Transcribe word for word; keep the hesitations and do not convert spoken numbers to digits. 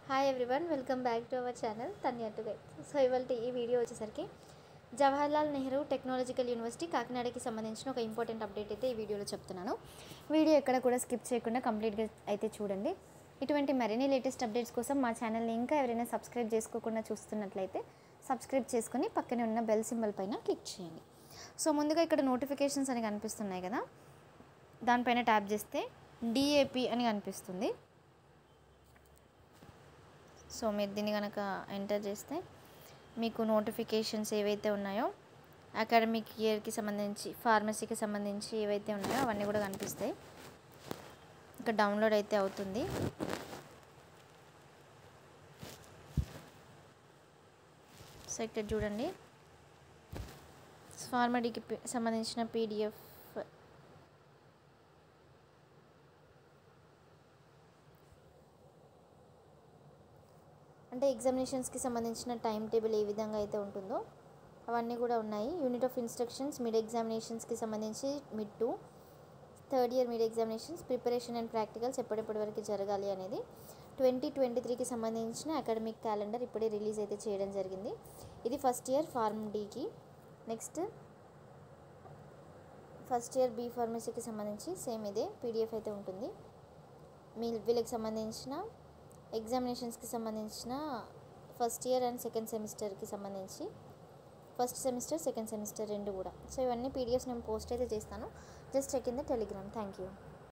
Hi everyone, welcome back to our channel Tanya to guide. So ఇవాళ ఈ video వచ్చేసరికి Jawaharlal Nehru technological university కాకినాడకి సంబంధించిన ఒక ఇంపార్టెంట్ అప్డేట్ అయితే ఈ వీడియోలో చెప్తున్నాను. వీడియో ఎక్కడ కూడా స్కిప్ చేయకుండా కంప్లీట్గా అయితే చూడండి. ఇటువంటి మరిన్ని లేటెస్ట్ అప్డేట్స్ కోసం మా ఛానల్ని ఇంకా ఎవరైనా సబ్స్క్రైబ్ చేసుకోకుండా చూస్తున్నట్లయితే సబ్స్క్రైబ్ చేసుకొని పక్కనే ఉన్న బెల్ సింబల్ పైన క్లిక్ చేయండి. సో ముందుగా ఇక్కడ నోటిఫికేషన్స్ అని కనిపిస్తున్నాయి కదా, దానిపైన ట్యాప్ చేస్తే డిఏపి అని కనిపిస్తుంది. సో మీరు దీన్ని కనుక ఎంటర్ చేస్తే మీకు నోటిఫికేషన్స్ ఏవైతే ఉన్నాయో అకాడమిక్ ఇయర్కి సంబంధించి ఫార్మసీకి సంబంధించి ఏవైతే ఉన్నాయో అవన్నీ కూడా కనిపిస్తాయి. ఇంకా డౌన్లోడ్ అయితే అవుతుంది. సో ఇక్కడ చూడండి, ఫార్మడీకి సంబంధించిన పీడిఎఫ్ అంటే ఎగ్జామినేషన్స్కి సంబంధించిన టైం టేబుల్ ఏ విధంగా అయితే ఉంటుందో అవన్నీ కూడా ఉన్నాయి. యూనిట్ ఆఫ్ ఇన్స్ట్రక్షన్స్, మిడ్ ఎగ్జామినేషన్స్కి సంబంధించి mid two, third year mid examinations, preparation and practicals ఎప్పటిప్పటి వరకు జరగాలి అనేది ట్వంటీ ట్వంటీ త్రీకి సంబంధించిన అకాడమిక్ క్యాలెండర్ ఇప్పుడే రిలీజ్ అయితే చేయడం జరిగింది. ఇది ఫస్ట్ ఇయర్ ఫార్మ్ డీకి. నెక్స్ట్ ఫస్ట్ ఇయర్ బీ ఫార్మసీకి సంబంధించి సేమ్ ఇదే పీడిఎఫ్ అయితే ఉంటుంది. మీ వీళ్ళకి సంబంధించిన ఎగ్జామినేషన్స్కి సంబంధించిన ఫస్ట్ ఇయర్ అండ్ సెకండ్ సెమిస్టర్కి సంబంధించి ఫస్ట్ సెమిస్టర్ సెకండ్ సెమిస్టర్ రెండు కూడా. సో ఇవన్నీ పీడిఎఫ్స్ నేను పోస్ట్ అయితే చేస్తాను. Just check in the telegram. Thank you.